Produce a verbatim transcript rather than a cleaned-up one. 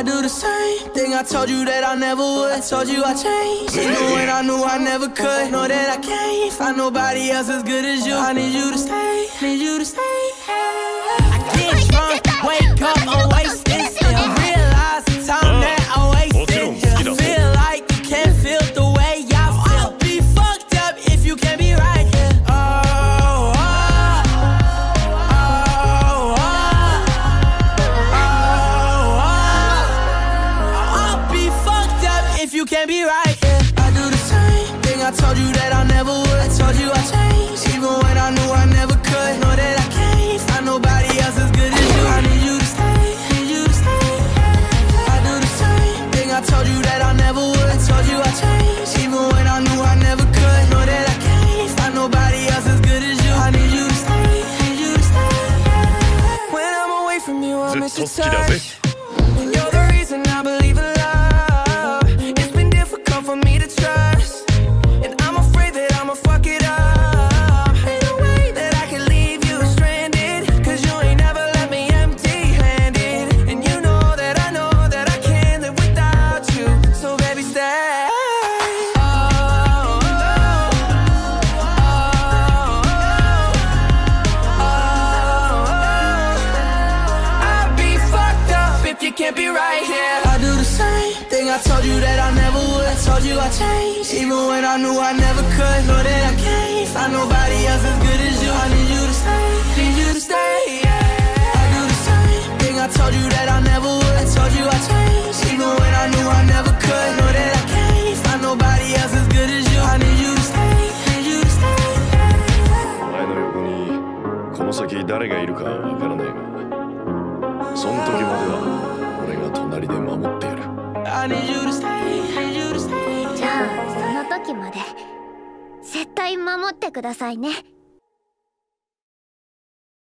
I do the same thing I told you that I never would. I told you I changed, even when I knew I never could. Know that I can't find nobody else as good as you. I need you to stay, need you to stay. I get drunk, wake up, I'm wasted still. Realize the time that I wasted. I feel like you can't feel the way I feel. I'll be fucked up if you can't be right here. Oh, oh, oh, oh, oh, oh. I'll be fucked up if you can't be right here. I do the same thing I told you that I never would. I told you I changed, even when I knew I never could. Know that I can't find nobody else as good as you. I need you to stay, need you to stay. I do the same thing I told you that I never would. I told you I changed, even when I knew I never could. Know that I can't find nobody else as good as you. I need you to stay, need you to stay. When I'm away from you, I miss your touch. And you're the reason I believe in love. It's been difficult for me to trust, and I'm afraid that I'ma fuck it up. Ain't no way that I can leave you stranded, cause you ain't never left me empty-handed. And you know that I know that I can't live without you. So baby, stay. Oh, oh, oh, oh, oh. I'd be fucked up if you can't be right here. I do the same thing I told you that I never would. I told you I changed, even when I knew I never could. Know that I can't find nobody else as good as you. I need you to stay, need you to stay, yeah. I do the same thing I told you that I never would. I told you I changed, even when I knew I never could. Know that I can't find nobody else as good as you. I need you to stay, need you to stay. お前の横にこの先誰がいるかわからないが、その時までは俺が隣で守ってやる。 I need you to stay, need you to stay. じゃあその時まで絶対守ってくださいね。